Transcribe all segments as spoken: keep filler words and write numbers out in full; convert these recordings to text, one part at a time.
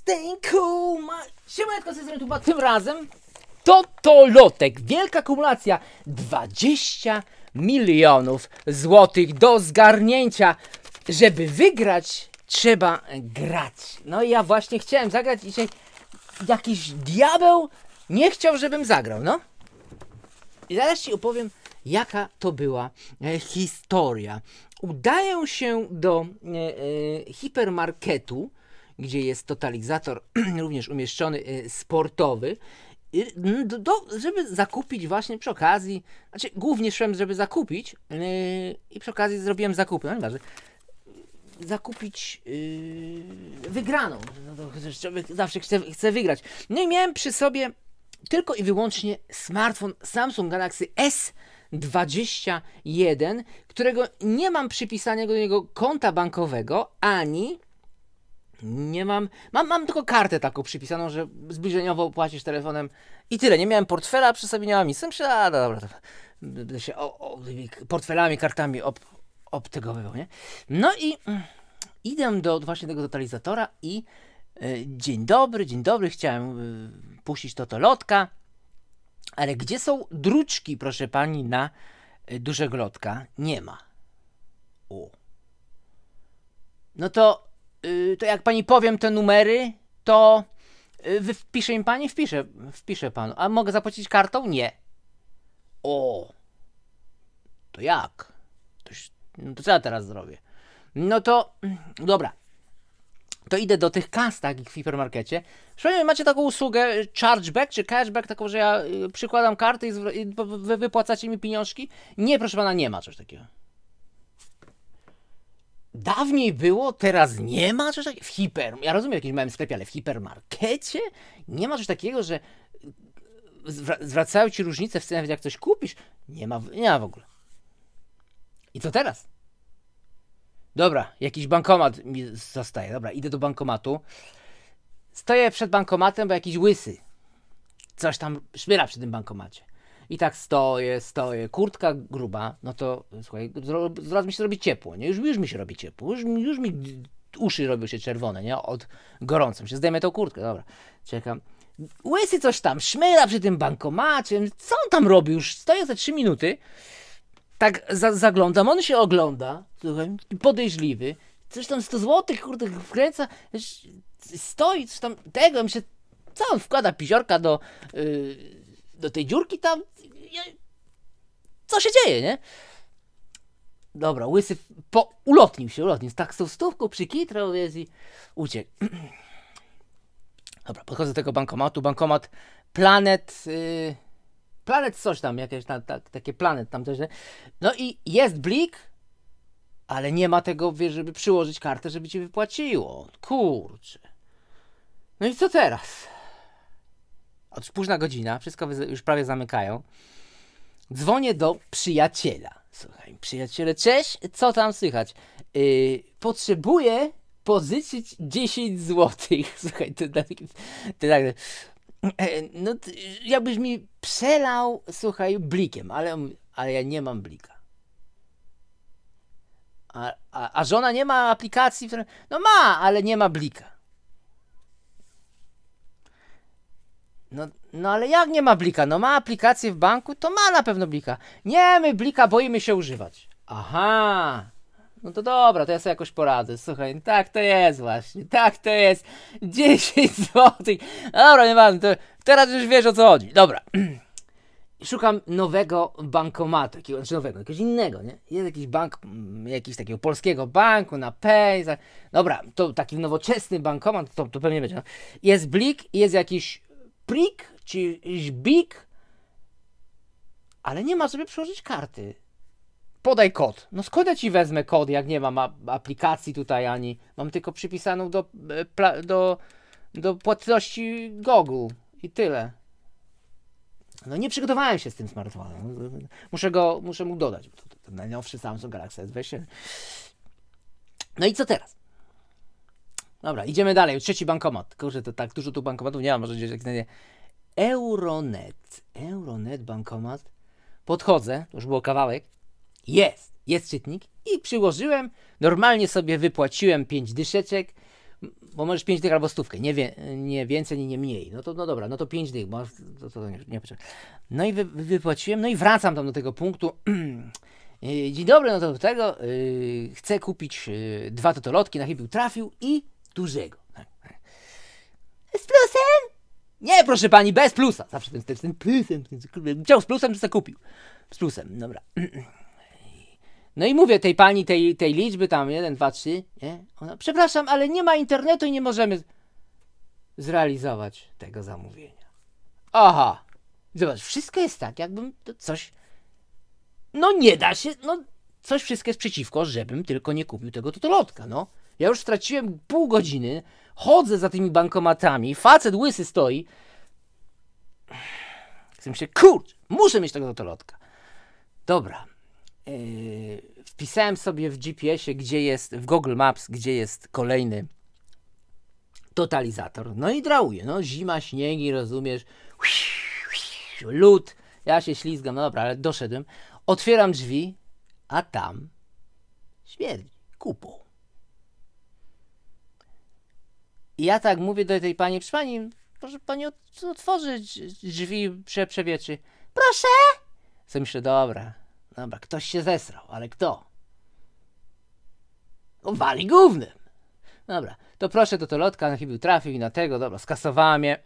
staying cool, ma... Siemanko, z tej strony Tuba, tym razem Totolotek, wielka kumulacja, dwadzieścia milionów złotych do zgarnięcia. Żeby wygrać, trzeba grać. No i ja właśnie chciałem zagrać i dzisiaj jakiś diabeł nie chciał, żebym zagrał, no. I zaraz ci opowiem, jaka to była e, historia. Udaję się do e, e, hipermarketu, gdzie jest totalizator również umieszczony, e, sportowy, e, do, do, żeby zakupić właśnie przy okazji, znaczy głównie szłem, żeby zakupić e, i przy okazji zrobiłem zakupy, no nieważne, zakupić e, wygraną, no to człowiek zawsze chce, chce wygrać. No i miałem przy sobie tylko i wyłącznie smartfon Samsung Galaxy S dwadzieścia jeden, którego nie mam przypisanego do niego konta bankowego, ani nie mam, mam, mam tylko kartę taką przypisaną, że zbliżeniowo płacisz telefonem i tyle. Nie miałem portfela przy sobie, nie mam nic. Myślę, a dobra, to będę się o, o, portfelami, kartami ob, obtegowywał, nie? No i mm, idę do właśnie tego totalizatora i y, dzień dobry, dzień dobry, chciałem y, puścić totolotka, ale gdzie są druczki, proszę pani, na y, dużego lotka? Nie ma. O. No to, y, to jak pani powiem te numery, to y, wpisze im pani? Wpiszę, wpiszę panu. A mogę zapłacić kartą? Nie. O. To jak? To, no to co ja teraz zrobię? No to, dobra. To idę do tych kas takich w hipermarkecie. Przynajmniej macie taką usługę chargeback czy cashback, taką, że ja y, przykładam kartę i, i wy wypłacacie mi pieniążki? Nie, proszę pana, nie ma czegoś takiego. Dawniej było, teraz nie ma czegoś takiego. W hiper... Ja rozumiem, w jakimś małym sklepie, ale w hipermarkecie nie ma czegoś takiego, że zwracają ci różnice w cenach, jak coś kupisz. Nie ma, nie ma w ogóle. I co teraz? Dobra, jakiś bankomat mi zostaje. Dobra, idę do bankomatu. Stoję przed bankomatem, bo jakiś łysy coś tam szmyra przy tym bankomacie. I tak stoję, stoję. Kurtka gruba, no to słuchaj, zaraz mi się robi ciepło, nie? Już, już mi się robi ciepło. Już, już mi uszy robią się czerwone, nie? Od gorącym. Się zdejmę tą kurtkę, dobra. Czekam. Łysy coś tam szmyra przy tym bankomacie. Co on tam robi? Już stoję za trzy minuty. Tak za, zaglądam, on się ogląda, słuchaj, podejrzliwy, coś tam sto złotych, kurde, wkręca, stoi, coś tam tego, mi się, co on wkłada piziorka do, yy, do tej dziurki tam, co się dzieje, nie? Dobra, łysy, po, ulotnił się, ulotnił, tak z tą stówką przykitrał, jest i uciekł. Dobra, podchodzę do tego bankomatu, bankomat Planet... Yy, Planet coś tam, jakieś tam, tak, takie Planet tam też, nie? No i jest blik, ale nie ma tego, wiesz, żeby przyłożyć kartę, żeby ci wypłaciło. Kurczę. No i co teraz? Otóż późna godzina, wszystko już prawie zamykają. Dzwonię do przyjaciela. Słuchaj, przyjaciele, cześć, co tam słychać? Yy, potrzebuję pożyczyć dziesięć złotych. Słuchaj, to tak... No, jakbyś mi przelał, słuchaj, blikiem, ale, ale ja nie mam blika. A, a, a żona nie ma aplikacji, która... No ma, ale nie ma blika. No, no ale jak nie ma blika? No ma aplikację w banku, to ma na pewno blika. Nie, my blika boimy się używać. Aha. No to dobra, to ja sobie jakoś poradzę. Słuchaj, tak to jest właśnie, tak to jest. dziesięć złotych. Dobra, nieważne, to teraz już wiesz, o co chodzi. Dobra. Szukam nowego bankomatu, jakiegoś, znaczy nowego, jakiegoś innego, nie? Jest jakiś bank, jakiś takiego polskiego banku na Pay. Dobra, to taki nowoczesny bankomat, to, to pewnie będzie. No. Jest blik, jest jakiś prik, czy jakiś bik, ale nie ma sobie przyłożyć karty. Podaj kod. No skąd ja ci wezmę kod, jak nie mam aplikacji tutaj ani... Mam tylko przypisaną do, do, do płatności Google i tyle. No nie przygotowałem się z tym smartfonem. Muszę go, muszę mu dodać. To, to, to najnowszy Samsung Galaxy S dwadzieścia jeden. No i co teraz? Dobra, idziemy dalej. Trzeci bankomat. Kurczę, to tak dużo tu bankomatów nie ma. Może gdzieś jak znajdzie. Euronet. Euronet bankomat. Podchodzę. To już było kawałek. Jest, jest czytnik i przyłożyłem, normalnie sobie wypłaciłem pięć dyszeczek, bo możesz pięć dych albo stówkę, nie, wie, nie więcej, nie, nie mniej. No to no dobra, no to pięć dych, bo to, to nie, nie potrzeba. No i wy, wypłaciłem, no i wracam tam do tego punktu. Dzień dobry, no to do tego yy, chcę kupić yy, dwa totolotki, na chybił trafił i dużego. Z plusem? Nie, proszę pani, bez plusa. Zawsze ten, ten, ten plusem. Ten, chciał z plusem, to sobie kupił. Z plusem, dobra. No i mówię tej pani, tej, tej liczby tam, jeden, dwa, trzy, nie? Ona, przepraszam, ale nie ma internetu i nie możemy zrealizować tego zamówienia. Aha. Zobacz, wszystko jest tak, jakbym to coś... No nie da się, no coś wszystko jest przeciwko, żebym tylko nie kupił tego totolotka, no. Ja już straciłem pół godziny, chodzę za tymi bankomatami, facet łysy stoi. Chcę myśleć, kurczę, muszę mieć tego totolotka. Dobra. Yy, wpisałem sobie w G P S ie, gdzie jest, w Google Maps, gdzie jest kolejny totalizator. No i drałuję, no zima, śniegi, rozumiesz, lód, ja się ślizgam, no dobra, ale doszedłem. Otwieram drzwi, a tam śmierdzi kupą. I ja tak mówię do tej pani, proszę pani, proszę pani otworzyć drzwi, prze, przewietrzy. Proszę! Co myślę, dobra, dobra, ktoś się zesrał, ale kto? No wali gównem. Dobra, to proszę do totolotka, na chybił trafił i na tego, dobra, skasowałem je.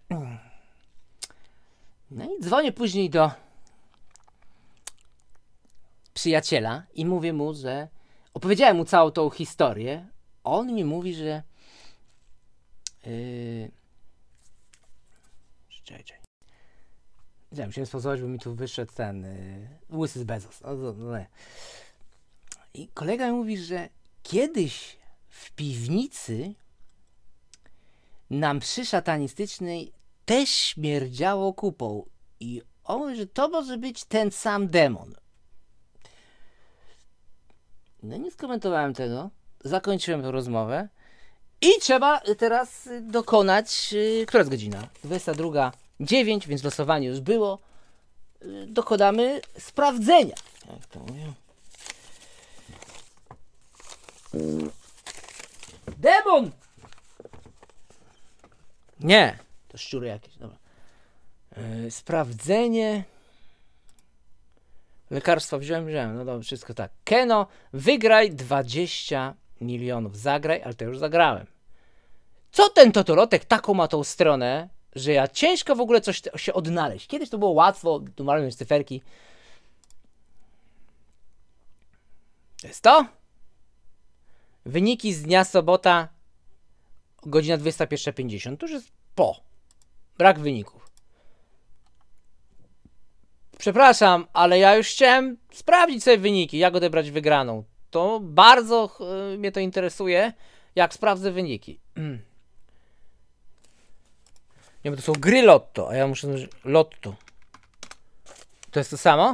No i dzwonię później do przyjaciela i mówię mu, że opowiedziałem mu całą tą historię. On mi mówi, że yy... czekaj, czekaj. Nie, musiałem spozować, bo mi tu wyszedł ten yy... łysy z Bezos. No, no, no. I kolega mi mówi, że kiedyś w piwnicy na mszy szatanistycznej też śmierdziało kupą. I on mówi, że to może być ten sam demon. No nie skomentowałem tego. Zakończyłem tę rozmowę. I trzeba teraz dokonać... Yy, która jest godzina? dwudziesta druga dziewięć, więc losowanie już było. Yy, dokonamy sprawdzenia. Jak to mówię? Demon! Nie. To szczury jakieś. Dobra. Yy, sprawdzenie... Lekarstwa wziąłem, wziąłem. No dobra, wszystko tak. Keno, wygraj dwadzieścia milionów. Zagraj, ale to już zagrałem. Co ten totolotek taką ma tą stronę, że ja ciężko w ogóle coś się odnaleźć. Kiedyś to było łatwo, tu malujesz cyferki. To jest to? Wyniki z dnia sobota, godzina dwudziesta pierwsza pięćdziesiąt. To już jest po. Brak wyników. Przepraszam, ale ja już chciałem sprawdzić sobie wyniki, jak odebrać wygraną. To bardzo yy, mnie to interesuje, jak sprawdzę wyniki. Nie, bo to są gry lotto, a ja muszę znaleźć lotto. To jest to samo?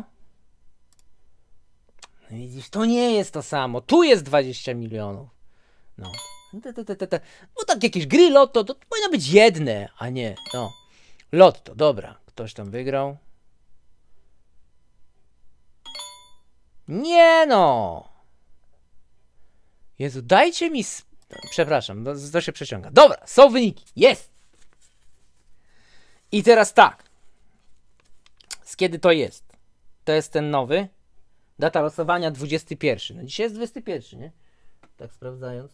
No widzisz, to nie jest to samo. Tu jest dwadzieścia milionów. No. Te, te, te, te, te. No tak jakieś gry lotto, to powinno być jedne, a nie. No. Lotto, dobra. Ktoś tam wygrał. Nie no! Jezu, dajcie mi... Sp... Przepraszam, to, to się przeciąga. Dobra, są wyniki. Jest! I teraz tak. Z kiedy to jest? To jest ten nowy. Data losowania dwudziesty pierwszy. No dzisiaj jest dwudziesty pierwszy, nie? Tak sprawdzając.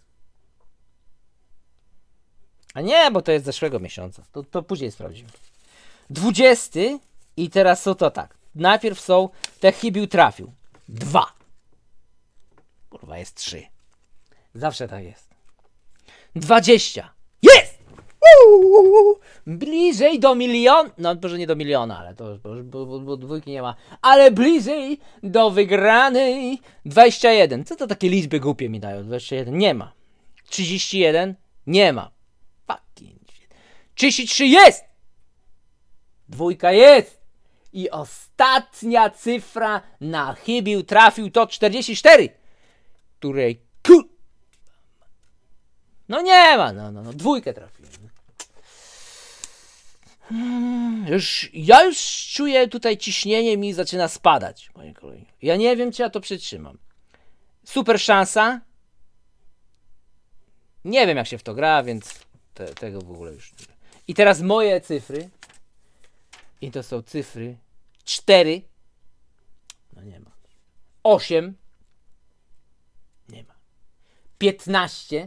A nie, bo to jest z zeszłego miesiąca. To, to później sprawdzimy. dwudziesty i teraz są to tak. Najpierw są te chybił trafił. Dwa. Kurwa, jest trzy. Zawsze tak jest. Dwadzieścia. Jest! Uuu! Bliżej do miliona. No, może nie do miliona, ale to bo, bo, bo dwójki nie ma. Ale bliżej do wygranej. dwadzieścia jeden. Co to takie liczby głupie mi dają? dwadzieścia jeden. Nie ma. trzydzieści jeden. Nie ma. Fucking shit. trzydzieści trzy jest! Dwójka jest! I ostatnia cyfra na chybił trafił to czterdzieści cztery, której ku... No nie ma, no, no, no, dwójkę trafiłem. Hmm, już, ja już czuję tutaj ciśnienie mi zaczyna spadać, moje kolegi. Ja nie wiem, czy ja to przytrzymam. Super szansa. Nie wiem, jak się w to gra, więc te, tego w ogóle już nie. I teraz moje cyfry. I to są cyfry cztery. No nie ma. osiem. Nie ma. piętnaście.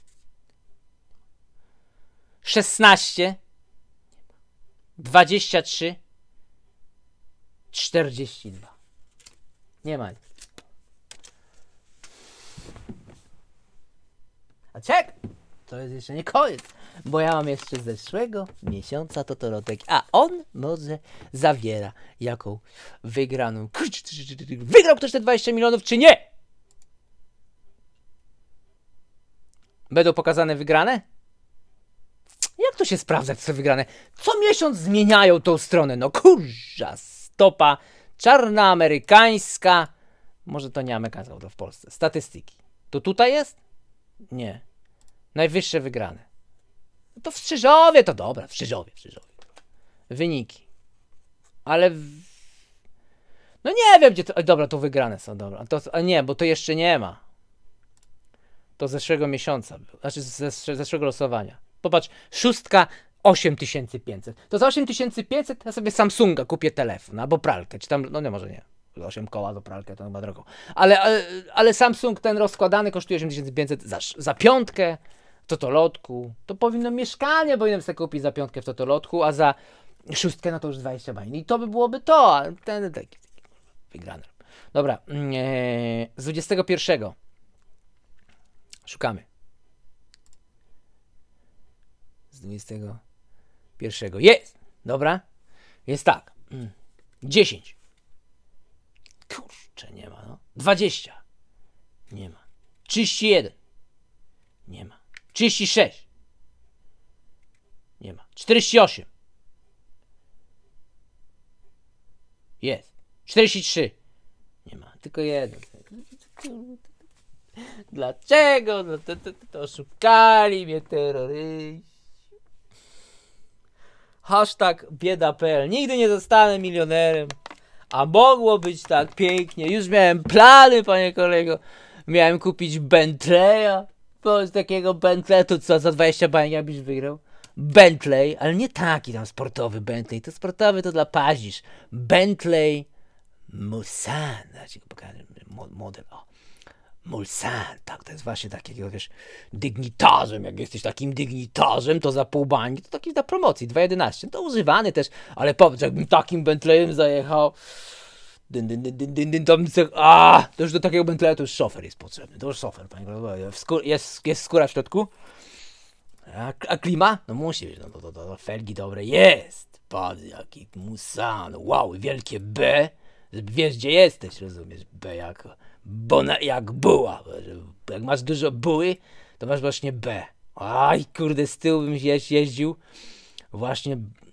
szesnaście. dwadzieścia trzy. czterdzieści dwa. Nie ma. A czek! To jest jeszcze nie koniec, bo ja mam jeszcze z zeszłego miesiąca totolotek, a on może zawiera jaką wygraną. Wygrał ktoś te dwadzieścia milionów, czy nie? Będą pokazane wygrane? Jak to się sprawdza, co wygrane? Co miesiąc zmieniają tą stronę. No kurza, stopa czarna amerykańska. Może to nie amerykańska, to w Polsce. Statystyki. To tutaj jest? Nie. Najwyższe wygrane. No to w Strzyżowie to dobra. W Strzyżowie, w Strzyżowie. Wyniki. Ale... W... No nie wiem, gdzie to... Dobra, to wygrane są, dobra. To... A nie, bo to jeszcze nie ma. To z zeszłego miesiąca było. Znaczy z zeszłego losowania. Popatrz, szóstka osiem tysięcy pięćset. To za osiem tysięcy pięćset ja sobie Samsunga kupię telefon, albo pralkę, czy tam, no nie, może nie. osiem koła do pralkę to chyba drogo. Ale, ale, ale Samsung ten rozkładany kosztuje osiem tysięcy pięćset za, za piątkę w Totolotku. To powinno mieszkanie, powinienem sobie kupić za piątkę w Totolotku, a za szóstkę no to już dwadzieścia bajni. I to by byłoby to, a ten taki wygrany. Dobra, ee, z dwudziestego pierwszego szukamy. Z dwudziestego pierwszego. Jest! Dobra. Jest tak. dziesięć. Kurczę, nie ma, no. dwadzieścia. Nie ma. trzydzieści jeden. Nie ma. trzydzieści sześć. Nie ma. czterdzieści osiem. Jest. czterdzieści trzy. Nie ma. Tylko jeden. Dlaczego? No to, to, to oszukali mnie terroryści. Hashtag bieda.pl. Nigdy nie zostanę milionerem. A mogło być tak pięknie. Już miałem plany, panie kolego. Miałem kupić Bentleya. Bo z takiego Bentleya to co, za dwadzieścia bajek byś wygrał? Bentley, ale nie taki tam sportowy Bentley. To sportowy to dla paździsz. Bentley Mulsanne. Znaczy, pokażę model. O. Mulsanne, tak, to jest właśnie takiego, wiesz, dygnitarzem. Jak jesteś takim dygnitarzem, to za pół bańki, to taki na promocji, dwa jedenaście. To używany też, ale popatrz, jakbym takim Bentleyem zajechał. Dyn, dyn, dyn, dyn, dyn, dyn, tam, a, to już do takiego Bentleya to już szofer jest potrzebny. To już szofer, panie kolego. Jest, jest skóra w środku. A, a klima? No musi być, no to, to, to felgi dobre. Jest! Patrz, jaki Mulsanne. Wow, wielkie B. Wiesz, gdzie jesteś, rozumiesz? B jak... Bo na, jak buła. Jak masz dużo buły, to masz właśnie B. Aj, kurde, z tyłu bym jeź, jeździł. Właśnie...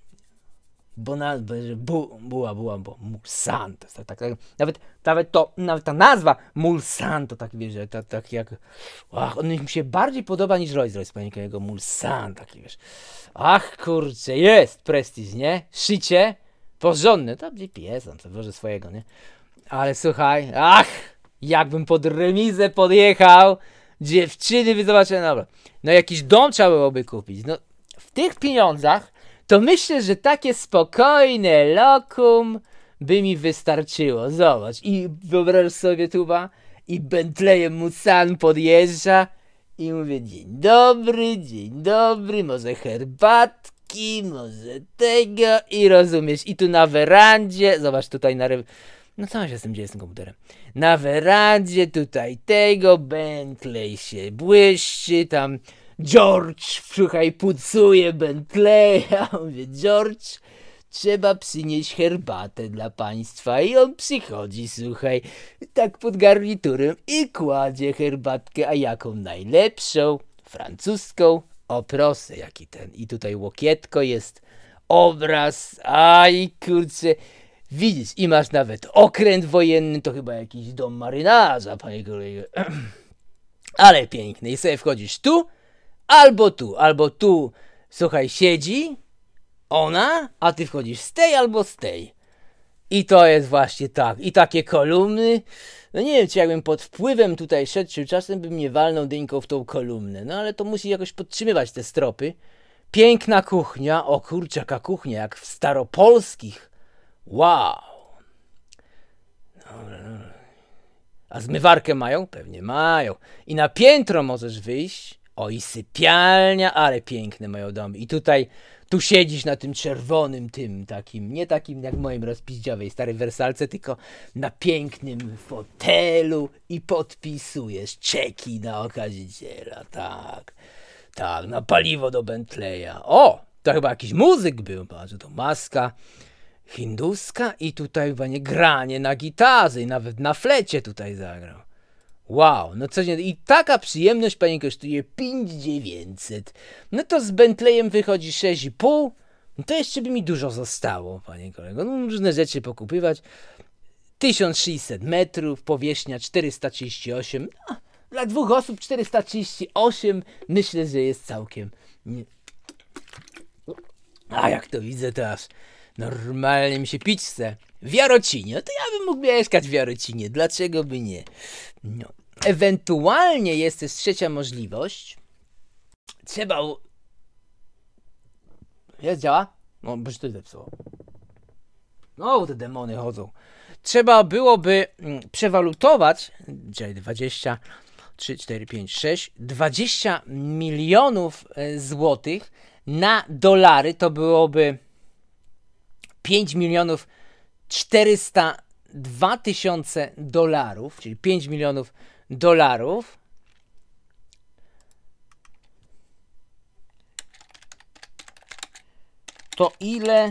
Bo na... Bu, buła, buła, bo... Mulsanne. To jest tak, tak, nawet, nawet to... Nawet ta nazwa Mulsanne to tak, wiesz, tak, tak jak... Ach, on mi się bardziej podoba niż Rolls Royce, panie kolego. Mulsanne, taki, wiesz. Ach, kurczę, jest prestiż, nie? Szycie. Porządne. To G P S, tam co włożę swojego, nie? Ale słuchaj, ach, jakbym pod remizę podjechał, dziewczyny by zobaczyły, dobra. No jakiś dom trzeba byłoby kupić. No w tych pieniądzach to myślę, że takie spokojne lokum by mi wystarczyło. Zobacz, i wyobraź sobie tuba, i Bentleyem Mulsanne podjeżdża i mówię, dzień dobry, dzień dobry, może herbatki, może tego, i rozumiesz, i tu na werandzie, zobacz tutaj na... No co się z tym dzieje z tym komputerem? Na werandzie tutaj tego, Bentley się błyszczy, tam George, słuchaj, pucuje Bentleya. Mówię, George, trzeba przynieść herbatę dla państwa. I on przychodzi, słuchaj, tak pod garniturem i kładzie herbatkę, a jaką najlepszą? Francuską. O proszę, jaki ten. I tutaj łokietko jest, obraz, aj kurczę. Widzisz, i masz nawet okręt wojenny, to chyba jakiś dom marynarza, panie kolego. Ale piękny. I sobie wchodzisz tu, albo tu, albo tu, słuchaj, siedzi ona, a ty wchodzisz z tej albo z tej. I to jest właśnie tak. I takie kolumny. No nie wiem, czy jakbym pod wpływem tutaj szedł, czy czasem bym nie walnął dynką w tą kolumnę. No ale to musi jakoś podtrzymywać te stropy. Piękna kuchnia. O kurczę, jaka kuchnia, jak w staropolskich. Wow. Dobra, dobra. A zmywarkę mają? Pewnie mają. I na piętro możesz wyjść. O, i sypialnia, ale piękne mają domy. I tutaj, tu siedzisz na tym czerwonym tym takim, nie takim jak w moim rozpiździowej starej wersalce, tylko na pięknym fotelu i podpisujesz czeki na okaziciela. Tak, tak, na paliwo do Bentleya. O, to chyba jakiś muzyk był, patrz, to maska hinduska i tutaj chyba nie granie na gitarze i nawet na flecie tutaj zagrał. Wow, no coś nie... I taka przyjemność, panie, kosztuje pięć tysięcy dziewięćset. No to z Bentleyem wychodzi sześć i pół. No to jeszcze by mi dużo zostało, panie kolego. No różne rzeczy pokupywać. tysiąc sześćset metrów, powierzchnia czterysta trzydzieści osiem. No, dla dwóch osób czterysta trzydzieści osiem myślę, że jest całkiem... Nie. A jak to widzę teraz, normalnie mi się pić chce. W Jarocinie, no to ja bym mógł mieszkać w Jarocinie, dlaczego by nie? No. Ewentualnie jest też trzecia możliwość. Trzeba... U... Jest, działa? No, bo się to zepsuło. No, te demony chodzą. Trzeba byłoby mm, przewalutować, czyli dwadzieścia trzy, cztery, pięć, sześć, dwadzieścia milionów e, złotych na dolary, to byłoby pięć milionów czterysta dwa tysiące dolarów, czyli pięć milionów dolarów. To ile?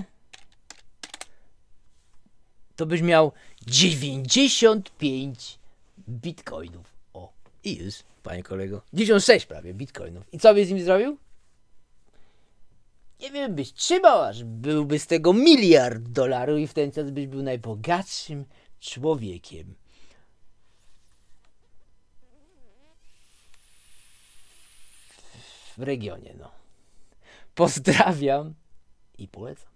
To byś miał dziewięćdziesiąt pięć bitcoinów. O, i już, panie kolego. dziewięćdziesiąt sześć prawie bitcoinów. I co byś z nim zrobił? Nie wiem, byś trzymał, aż byłby z tego miliard dolarów i w ten czas byś był najbogatszym człowiekiem. W regionie, no. Pozdrawiam i polecam.